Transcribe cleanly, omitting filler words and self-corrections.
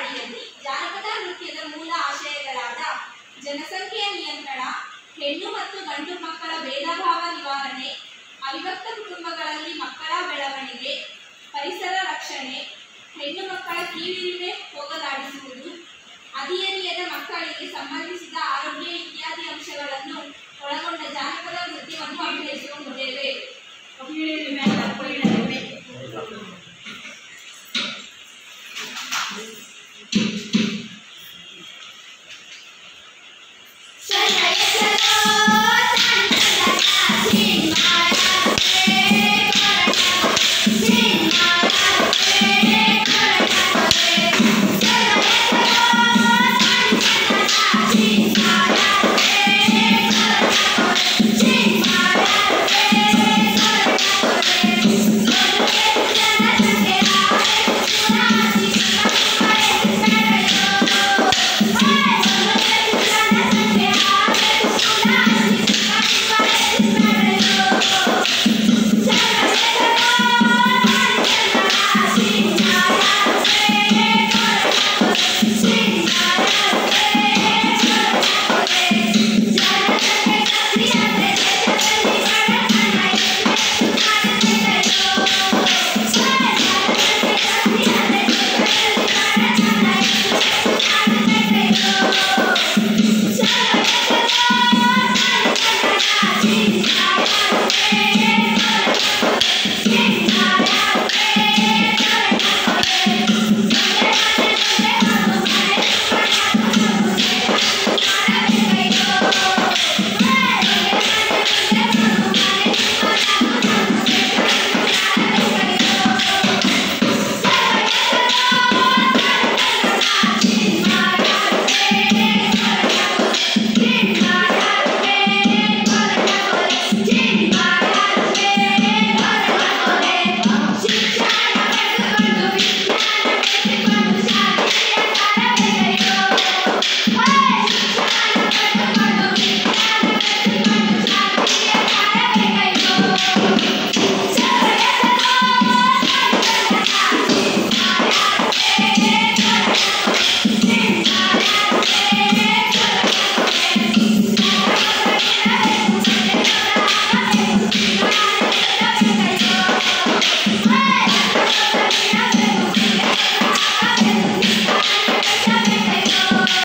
ಅಡಿಯಲ್ಲಿ ಜಾನಪದ ನೃತ್ಯದ ಮೂಲ ಆಶಯಗಳಾದ ಜನಸಂಖ್ಯೆಯ ನಿಯಂತ್ರಣ, ಹೆಣ್ಣು ಮತ್ತು ಗಂಡು ಮಕ್ಕಳ ಭೇದ ಭಾವ ನಿವಾರಣೆ, ಅವಿಭಕ್ತ ಕುಟುಂಬಗಳಲ್ಲಿ ಮಕ್ಕಳ ಬೆಳವಣಿಗೆ, ಪರಿಸರ ರಕ್ಷಣೆ, ಹೆಣ್ಣು ಮಕ್ಕಳ ಕೀಳಿರಿಮೆ ಹೋಗಲಾಡಿಸುವುದು, ಹದಿಹರೆಯದ ಮಕ್ಕಳಿಗೆ ಸಂಬಂಧಿಸಿದ ಆರೋಗ್ಯ ಇತ್ಯಾದಿ ಅಂಶಗಳನ್ನು ಒಳಗೊಂಡ ಜಾನಪದ ನೃತ್ಯವನ್ನು ಅಭಿನಯಿಸುತ್ತಿದ್ದೇವೆ.